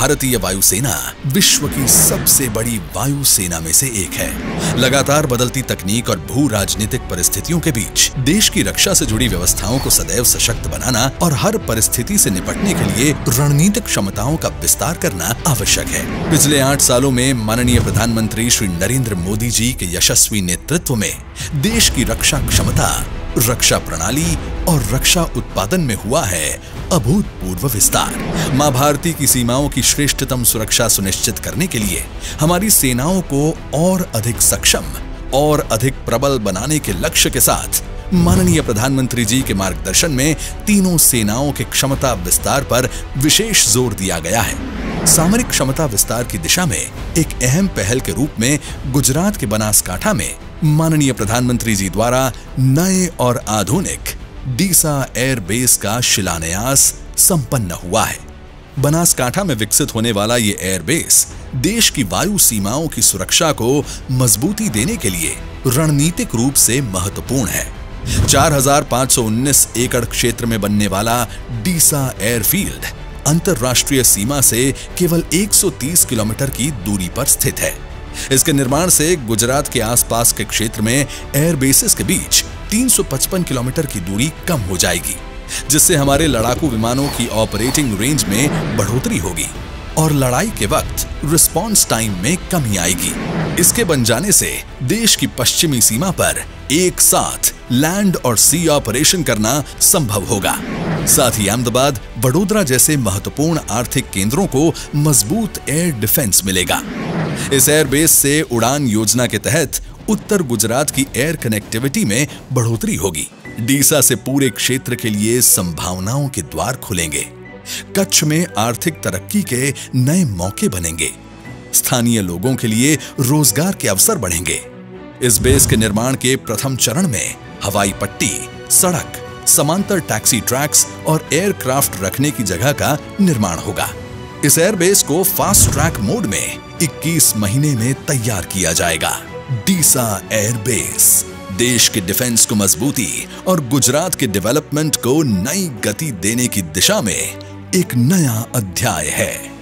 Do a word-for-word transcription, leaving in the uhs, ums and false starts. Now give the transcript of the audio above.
भारतीय वायुसेना विश्व की सबसे बड़ी वायुसेना में से एक है। लगातार बदलती तकनीक और भू राजनीतिक परिस्थितियों के बीच देश की रक्षा से जुड़ी व्यवस्थाओं को सदैव सशक्त बनाना और हर परिस्थिति से निपटने के लिए रणनीतिक क्षमताओं का विस्तार करना आवश्यक है। पिछले आठ सालों में माननीय प्रधानमंत्री श्री नरेंद्र मोदी जी के यशस्वी नेतृत्व में देश की रक्षा क्षमता, रक्षा प्रणाली और रक्षा उत्पादन में हुआ है अभूतपूर्व विस्तार। मां भारती की सीमाओं की श्रेष्ठतम सुरक्षा सुनिश्चित करने के लिए हमारी सेनाओं को और अधिक सक्षम और अधिक प्रबल बनाने के लक्ष्य के साथ माननीय प्रधानमंत्री जी के मार्गदर्शन में तीनों सेनाओं के क्षमता विस्तार पर विशेष जोर दिया गया है। सामरिक क्षमता विस्तार की दिशा में एक अहम पहल के रूप में गुजरात के बनासकांठा में माननीय प्रधानमंत्री जी द्वारा नए और आधुनिक डीसा एयर बेस का शिलान्यास संपन्न हुआ है। बनासकांठा में विकसित होने वाला ये एयर बेस देश की वायु सीमाओं की सुरक्षा को मजबूती देने के लिए रणनीतिक रूप से महत्वपूर्ण है। चार हज़ार पाँच सौ उन्नीस एकड़ क्षेत्र में बनने वाला डीसा एयरफील्ड अंतरराष्ट्रीय सीमा से केवल एक सौ तीस किलोमीटर की दूरी पर स्थित है। इसके निर्माण से गुजरात के आसपास के क्षेत्र में एयर बेसिस के बीच तीन सौ पचपन किलोमीटर की दूरी कम हो जाएगी, जिससे हमारे लड़ाकू विमानों की ऑपरेटिंग रेंज में बढ़ोतरी होगी और लड़ाई के वक्त रिस्पॉन्स टाइम में कमी आएगी। इसके बन जाने से देश की पश्चिमी सीमा पर एक साथ लैंड और सी ऑपरेशन करना संभव होगा। साथ ही अहमदाबाद, वडोदरा जैसे महत्वपूर्ण आर्थिक केंद्रों को मजबूत एयर डिफेंस मिलेगा। इस एयर बेस से उड़ान योजना के तहत उत्तर गुजरात की एयर कनेक्टिविटी में बढ़ोतरी होगी। डीसा से पूरे क्षेत्र के लिए संभावनाओं के द्वार खुलेंगे। कच्छ में आर्थिक तरक्की के नए मौके बनेंगे। स्थानीय लोगों के लिए रोजगार के अवसर बढ़ेंगे। इस बेस के निर्माण के प्रथम चरण में हवाई पट्टी, सड़क, समांतर टैक्सी ट्रैक्स और एयरक्राफ्ट रखने की जगह का निर्माण होगा। इस एयरबेस को फास्ट ट्रैक मोड में इक्कीस महीने में तैयार किया जाएगा। डीसा एयरबेस देश के डिफेंस को मजबूती और गुजरात के डेवलपमेंट को नई गति देने की दिशा में एक नया अध्याय है।